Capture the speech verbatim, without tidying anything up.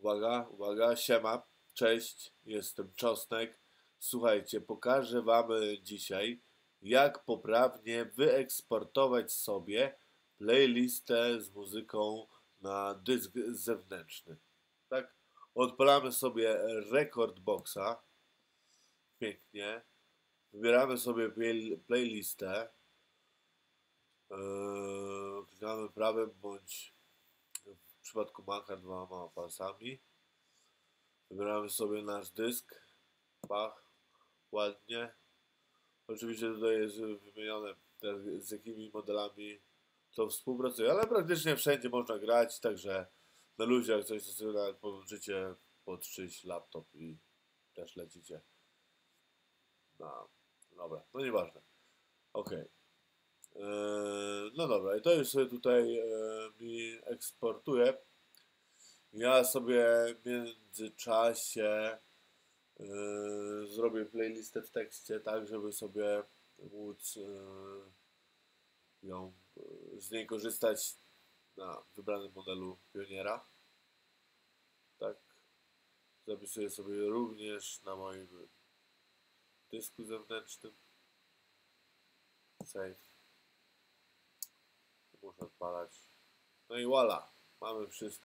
Uwaga, uwaga, siema, cześć, jestem Czosnek. Słuchajcie, pokażę wam dzisiaj, jak poprawnie wyeksportować sobie playlistę z muzyką na dysk zewnętrzny. Tak? Odpalamy sobie Rekordboxa. Pięknie. Wybieramy sobie play playlistę. Yy, klikamy prawym bądź w przypadku Maca dwoma palcami. Wybieramy sobie nasz dysk. Pach. Ładnie. Oczywiście tutaj jest wymienione z jakimi modelami to współpracuje, ale praktycznie wszędzie można grać, także na luzie jak coś sobie nawet podłączycie, podszyć laptop i też lecicie. No, dobra, no nieważne. Ok. No dobra, i to już sobie tutaj mi eksportuje. Ja sobie w międzyczasie yy, zrobię playlistę w tekście, tak żeby sobie móc yy, ją, yy, z niej korzystać na wybranym modelu Pioniera. Tak. Zapisuję sobie również na moim dysku zewnętrznym. Save. Muszę odpalać. No i voila, mamy wszystko.